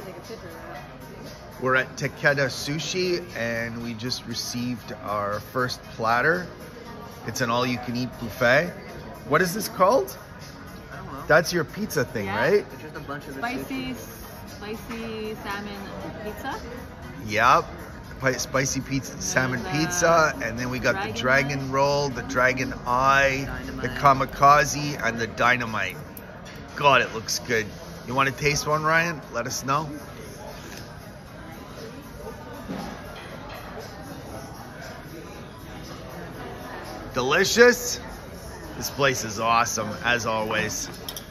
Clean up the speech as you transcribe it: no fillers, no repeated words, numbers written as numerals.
take a picture of that. We're at Taketa Sushi and we just received our first platter. It's an all-you-can-eat buffet. What is this called? I don't know. That's your pizza thing, Yeah. right? It's just a bunch of the Spicy sushi. salmon pizza. Yep. Spicy pizza, salmon pizza, and then we got the dragon roll, the dragon eye, the kamikaze, and the dynamite. God, it looks good. You want to taste one, Ryan? Let us know. Delicious. This place is awesome, as always.